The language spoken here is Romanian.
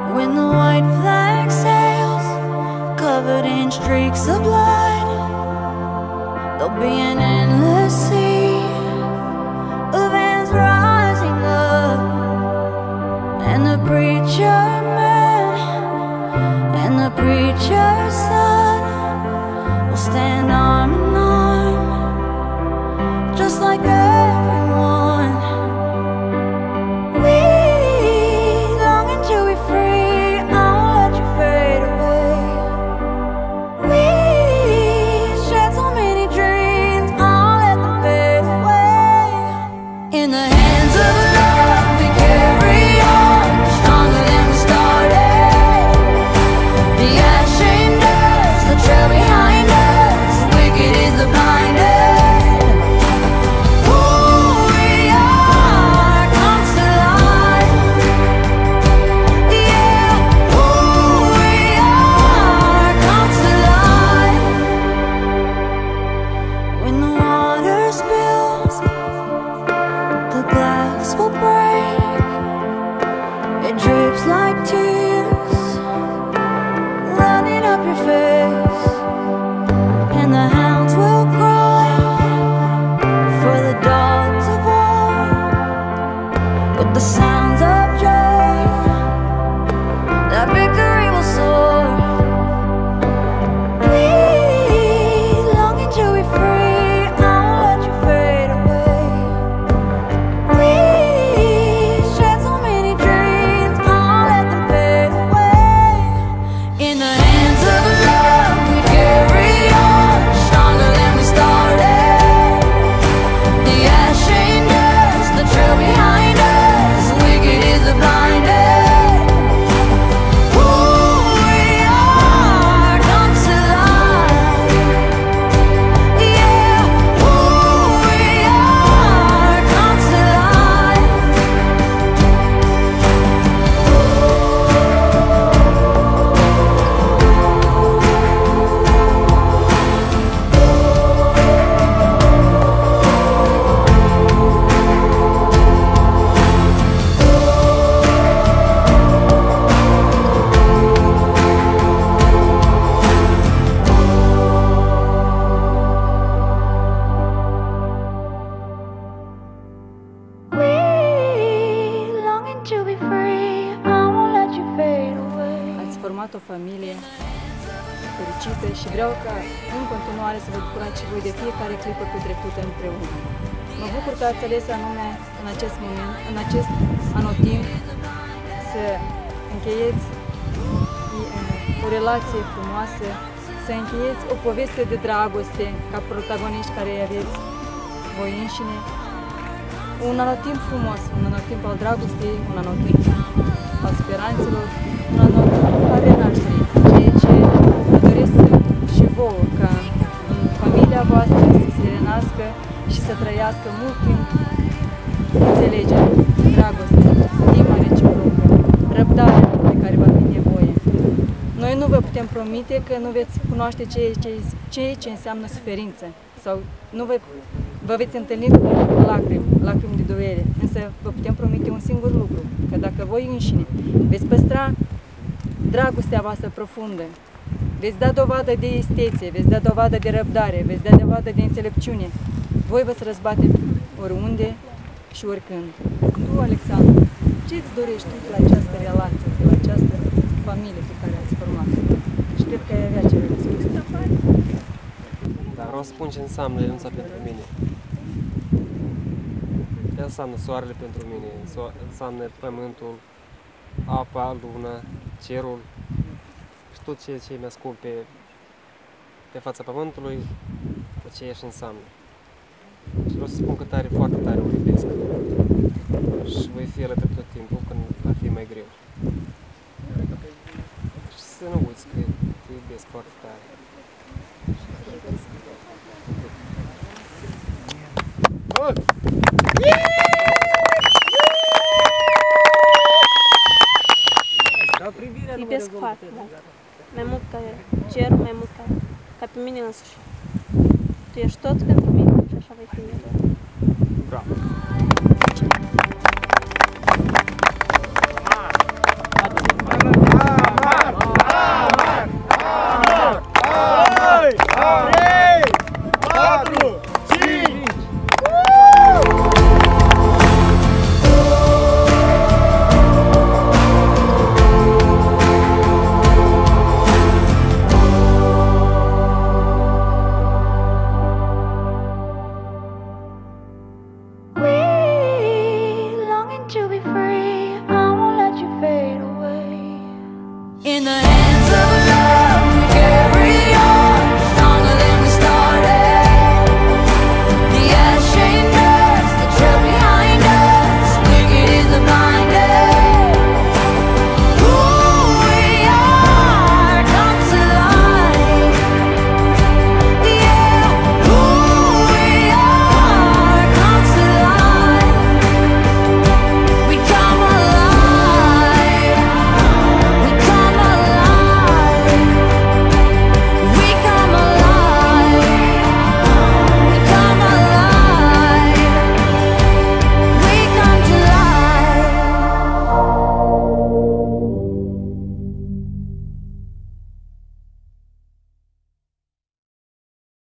When the white flag sails, covered in streaks of blood, there'll be an endless sea of hands rising up, and the preacher man and the preacher's son will stand arm in arm, just like everyone. We longing to be free, I won't let you fade away. We shared so many dreams, I'll let them fade away. In the hands of love we carry on, stronger than we started. The ash shamed us, the trail behind us, wicked is the blinded. Like tears running up your face, and the hounds will cry for the dogs of war, with the sounds of joy that victory will soar. We longing to be free, I won't let you fade away. We shared so many dreams, in the hands of love we carry on, stronger than we started. The ash shamed us, the trail behind us, wicked is the blinded. Who we are comes to life. Yeah, who we are comes to life. To be free, I won't let you fade away. Ați format o familie fericită și vreau ca în continuare să vă bucurați și voi de fiecare clipă petrecută împreună. Mă bucur că ați ales anume în acest moment, în acest anotimp, să încheieți o relație frumoasă, să încheieți o poveste de dragoste ca protagoniști care îi aveți voi înșine. Un anotimp frumos, un anotimp al dragostei, un anotimp al speranțelor, un anotimp al renașterii, ceea ce vă doresc și vouă ca în familia voastră să se renască și să trăiască mult timp înțelegere, dragoste, stima reciprocă, răbdarea de care va fi nevoie. Noi nu vă putem promite că nu veți cunoaște ceea ce înseamnă suferință sau nu vă veți întâlni cu lacrimi de durere, însă vă putem promite un singur lucru, că dacă voi înșine veți păstra dragostea voastră profundă, veți da dovadă de istețe, veți da dovadă de răbdare, veți da dovadă de înțelepciune, voi veți răzbate oriunde și oricând. Tu, Alexandru, ce-ți dorești tu de la această relație, de la această familie pe care ați format? Și cred că ai avea ceva de spus. Dar vreau să spun ce înseamnă Ionuța pentru mine. Ce înseamnă soarele pentru mine, înseamnă pământul, apa, luna, cerul și tot ceea ce mi-ascult pe fața pământului, aceeași înseamnă. Și vreau să spun că tare, foarte tare o iubesc. Și voi fi alături tot timpul când va fi mai greu. Și să nu uiți că te iubesc foarte tare. Iubesc foarte mult. Mai mult ca cerul, mai mult ca pe mine însuși. Tu ești tot pentru mine și așa vei fi mereu. Bravo!